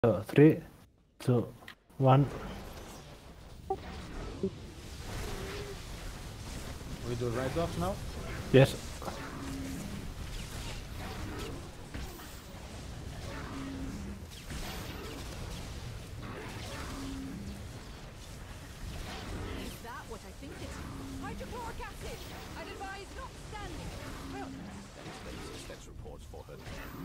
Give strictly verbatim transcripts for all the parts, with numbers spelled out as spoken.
So, three, two, one. We do right off now? Yes. Is that what I think it is? Hydrochloric acid! I'd advise not standing. Well, That explains the stats reports for her.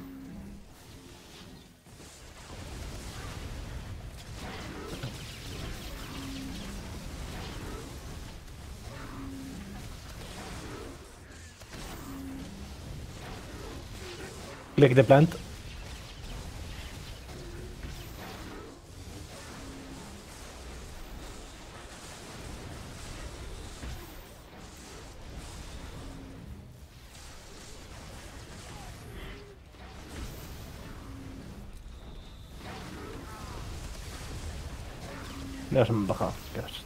Click the plant. Ya se me han bajado. Qué hostia.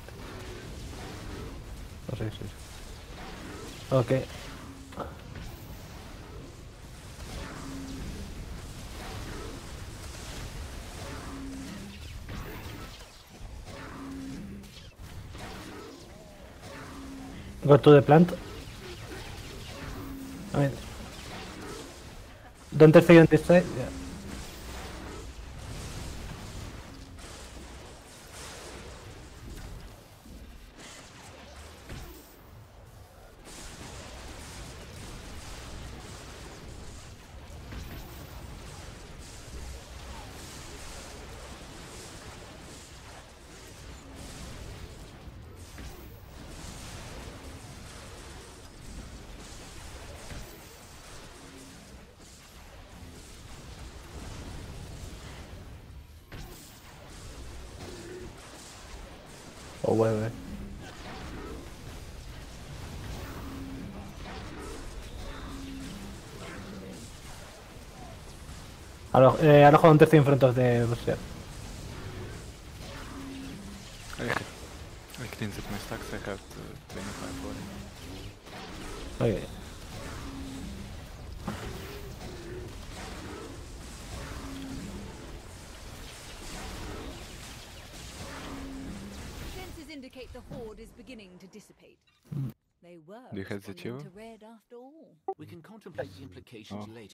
No sé, sí. Ok. Go to the plant. I mean, don't stay on this side. Yeah. Oh, ouais, ouais. Alors, eh, Aloha on thirty in front of the Russia. I, I cleaned up my stacks, I got uh, twenty-five forty. Okay. senses indicate the horde is beginning to dissipate. They were Do you have the responding two? to red after all. We can contemplate the implications Oh. later.